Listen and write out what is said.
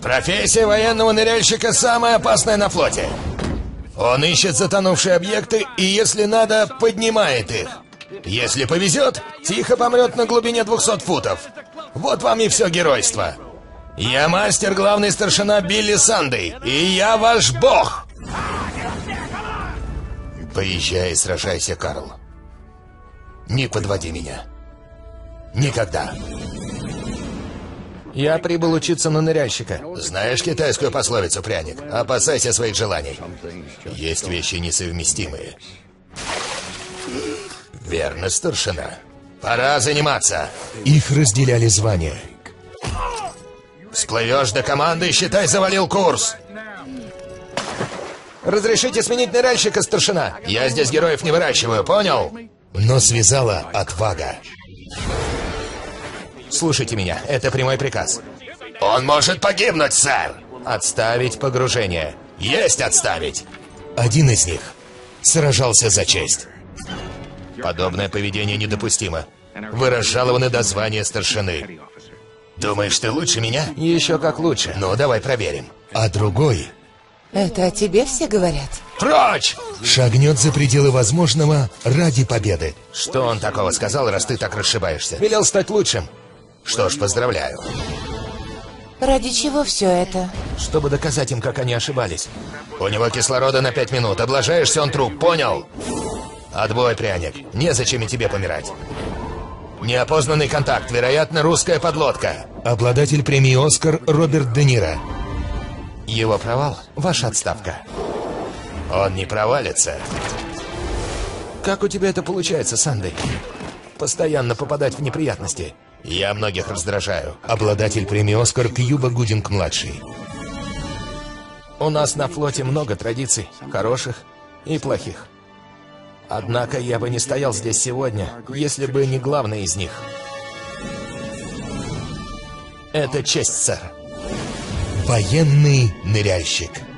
Профессия военного ныряльщика самая опасная на флоте. Он ищет затонувшие объекты и, если надо, поднимает их. Если повезет, тихо помрет на глубине 200 футов. Вот вам и все геройство. Я мастер, главный старшина Билли Сандей, и я ваш бог. Поезжай и сражайся, Карл. Не подводи меня. Никогда. Я прибыл учиться на ныряльщика. Знаешь китайскую пословицу, пряник? Опасайся своих желаний. Есть вещи несовместимые. Верно, старшина. Пора заниматься. Их разделяли звания. Всплывешь до команды, считай, завалил курс. Разрешите сменить ныряльщика, старшина? Я здесь героев не выращиваю, понял? Но связала отвага. Слушайте меня, это прямой приказ. Он может погибнуть, сэр! Отставить погружение. Есть отставить! Один из них сражался за честь. Подобное поведение недопустимо. Вы разжалованы до звания старшины. Думаешь, ты лучше меня? Еще как лучше. Ну, давай проверим. А другой... Это о тебе все говорят? Прочь! Шагнет за пределы возможного ради победы. Что он такого сказал, раз ты так расшибаешься? Велел стать лучшим. Что ж, поздравляю. Ради чего все это? Чтобы доказать им, как они ошибались. У него кислорода на 5 минут. Облажаешься, он труп, понял? Отбой, пряник. Незачем и тебе помирать. Неопознанный контакт, вероятно, русская подлодка. Обладатель премии «Оскар» Роберт Де Ниро. Его провал – ваша отставка. Он не провалится. Как у тебя это получается, Сандей? Постоянно попадать в неприятности. Я многих раздражаю. Обладатель премии «Оскар» Кьюба Гудинг-младший. У нас на флоте много традиций, хороших и плохих. Однако я бы не стоял здесь сегодня, если бы не главный из них. Это честь, сэр. Военный ныряльщик.